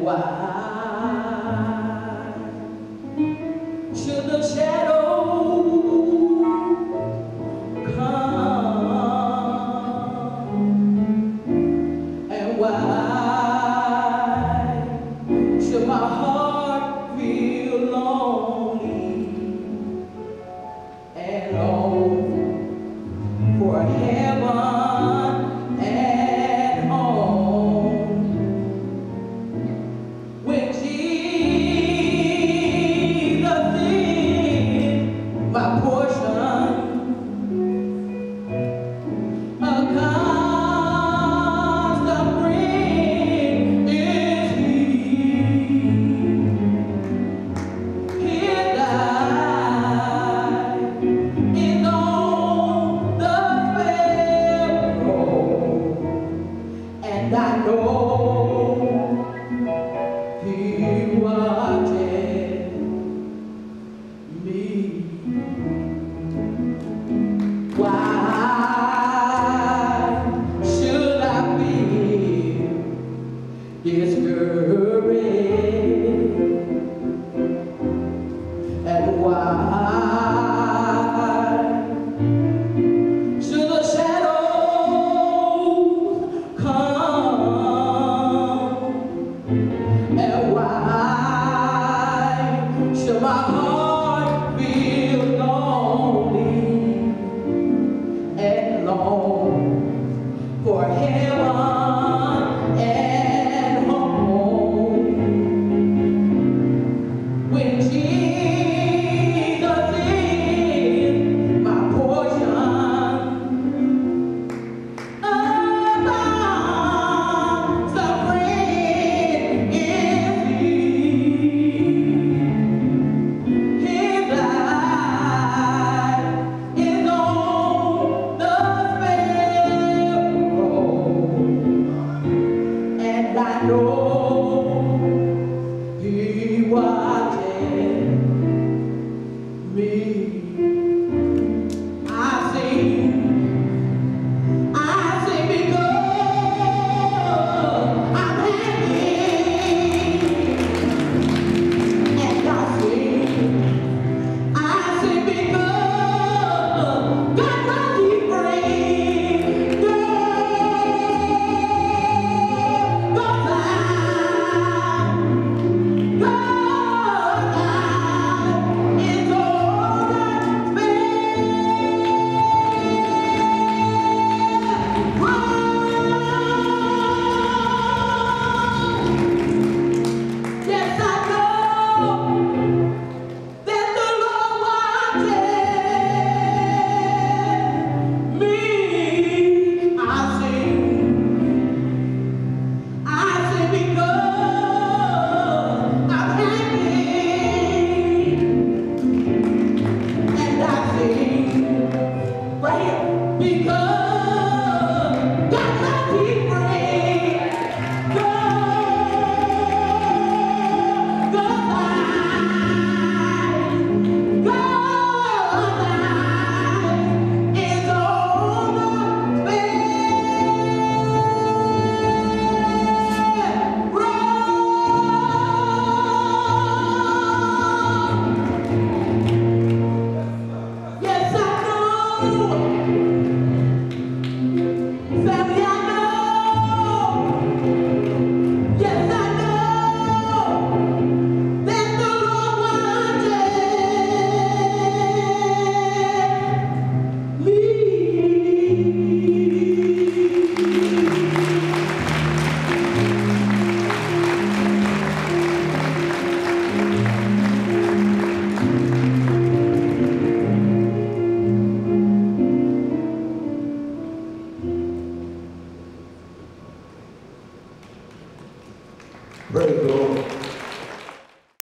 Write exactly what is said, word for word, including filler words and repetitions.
why should the shadow come? And why should my heart feel lonely and long for heaven and home? When Jesus is my portion, a constant friend is He. His light is on the Sparrow, and I know He watches me. Why should I feel discouraged? And why should the shadows come? And why should my heart feel lonely and long for heaven and home? When Jesus is my portion, a constant friend is He. His light is on the Sparrow, and I know He watches me. I sing, I sing because I'm happy, and I sing, I sing because God knows He brings God's light, God's light is on the Yes, I know that the Lord watches me. I sing, I sing because I'm happy, and I sing right here because God knows He brings God, God light, God light is on the Sparrow. Yes, I know. Family, I know. Yes, I know that the Lord watches me. Praise the Lord.